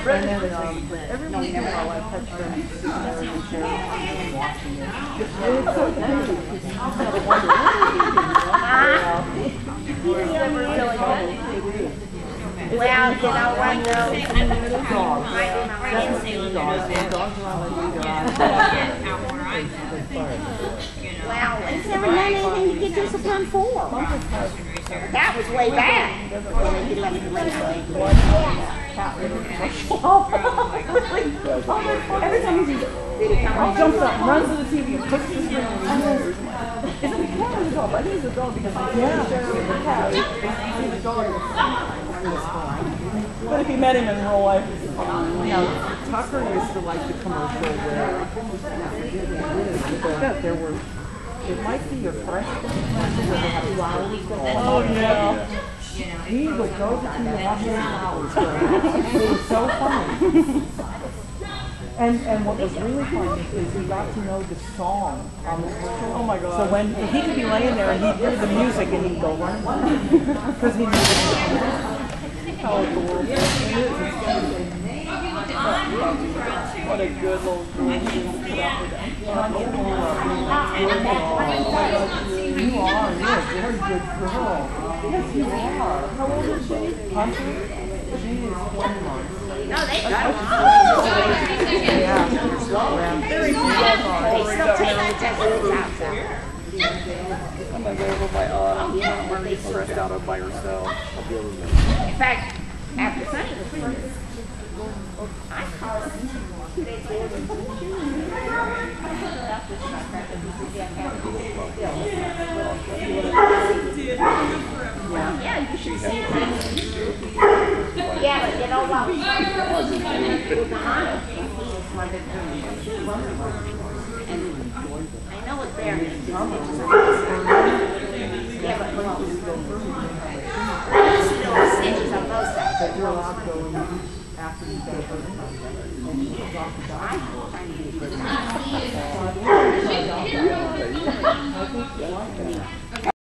And then every once in a while I touch them in the chair and watching it. It's so good. Well, you know what, though? Well, it's never done anything to get disciplined for. That was way back when he left the lane, I think. Every time he jumps up, runs to the TV, and puts the screen on. Is it a cat or a dog? I think it's a dog because the cat. The dog. But if you met him in real life, Tucker used to like the commercial where there were. It might be your freshman commercial where they have flowers. Oh yeah. He would go to the flowers. It was so funny. And what was really fun is we got to know the song on the commercial. Oh my God. So when he could be laying there and he'd hear the music and he'd go running because he knew the music. How adorable it is. What a good little girl to put up with that. You are. You're a very good girl. Yes, you are. How old is she? She is 20 months. No, they got it. Yeah. They still take the tattoos out, so. I'm going to go over my aunt. I'm already stressed out by herself. In fact, after Sunday was first, I called her 2 days later. Yeah, you should see it. Yeah, but you know what? I know it's there. Yeah, but still stitches on both sides. But you're allowed to go in after you've done it. And you go off the doctor. I'm trying to be a good